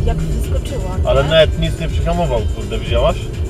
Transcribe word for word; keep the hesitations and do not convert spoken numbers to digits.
jak wyskoczyła, nie? Ale nawet nic nie przyhamował, kurde, widziałaś?